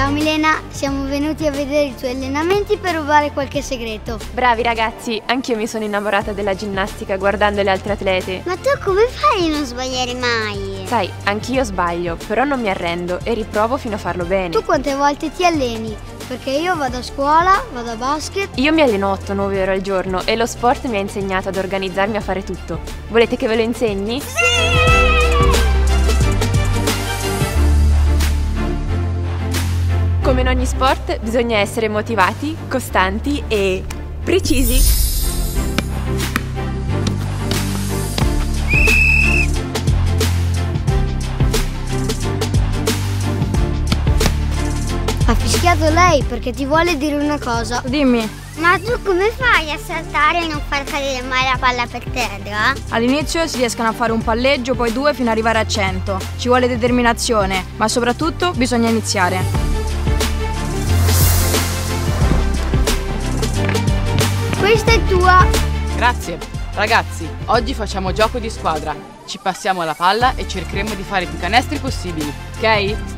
Ciao Milena, siamo venuti a vedere i tuoi allenamenti per rubare qualche segreto. Bravi ragazzi, anch'io mi sono innamorata della ginnastica guardando le altre atlete. Ma tu come fai a non sbagliare mai? Sai, anch'io sbaglio, però non mi arrendo e riprovo fino a farlo bene. Tu quante volte ti alleni? Perché io vado a scuola, vado a basket. Io mi alleno 8-9 ore al giorno e lo sport mi ha insegnato ad organizzarmi a fare tutto. Volete che ve lo insegni? Sì! Come in ogni sport bisogna essere motivati, costanti e precisi. Ha fischiato lei perché ti vuole dire una cosa. Dimmi, Ma tu come fai a saltare e non far cadere mai la palla per terra? all'inizio si riescono a fare un palleggio, poi due fino ad arrivare a 100. Ci vuole determinazione, ma soprattutto bisogna iniziare. Questa è tua. Grazie. Ragazzi, oggi facciamo gioco di squadra. Ci passiamo la palla e cercheremo di fare più canestri possibili, ok?